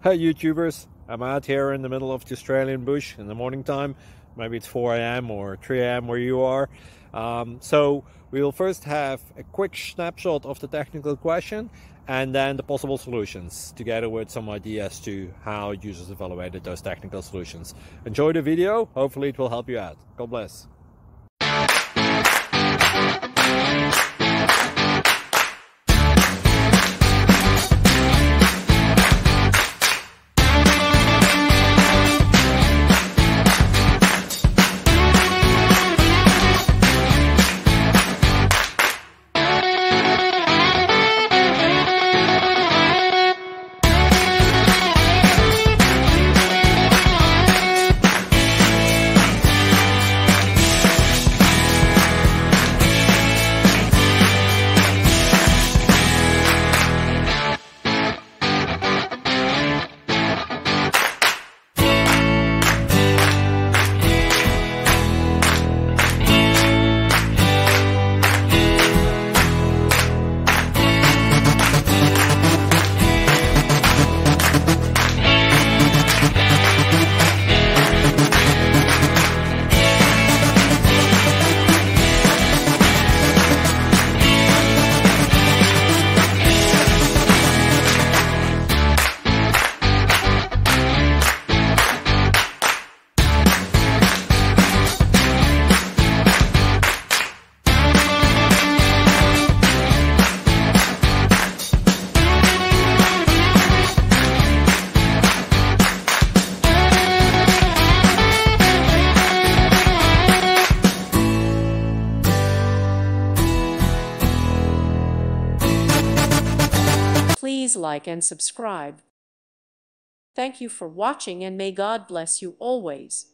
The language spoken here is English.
Hey YouTubers, I'm out here in the middle of the Australian bush in the morning time. Maybe it's 4 a.m. or 3 a.m. where you are. So we'll first have a quick snapshot of the technical question and then the possible solutions, together with some ideas to how users evaluated those technical solutions. Enjoy the video, hopefully it will help you out. God bless. Please like and subscribe. Thank you for watching, and may God bless you always.